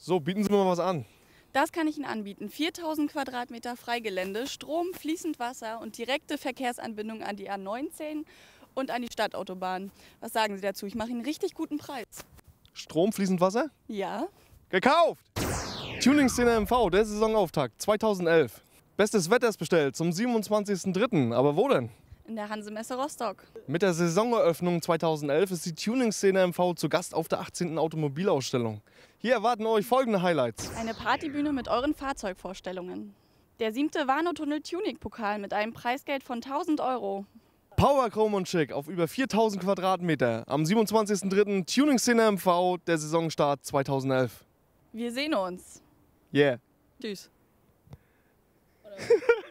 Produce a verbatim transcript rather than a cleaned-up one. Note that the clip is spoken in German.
So, bieten Sie mir mal was an. Das kann ich Ihnen anbieten. viertausend Quadratmeter Freigelände, Strom, fließend Wasser und direkte Verkehrsanbindung an die A neunzehn und an die Stadtautobahn. Was sagen Sie dazu? Ich mache Ihnen einen richtig guten Preis. Strom, fließend Wasser? Ja? Gekauft! Tuning-Szene M V, der Saisonauftakt zweitausendelf. Bestes Wetter ist bestellt zum siebenundzwanzigsten dritten Aber wo denn? In der Hansemesse Rostock. Mit der Saisoneröffnung zweitausendelf ist die Tuning-Szene M V zu Gast auf der achtzehnten Automobilausstellung. Hier erwarten euch folgende Highlights. Eine Partybühne mit euren Fahrzeugvorstellungen. Der siebte Warnow-Tunnel-Tuning-Pokal mit einem Preisgeld von tausend Euro. Power Chrome und Schick auf über viertausend Quadratmeter. Am siebenundzwanzigsten dritten Tuning-Szene M V, der Saisonstart zweitausendelf. Wir sehen uns. Yeah. Tschüss.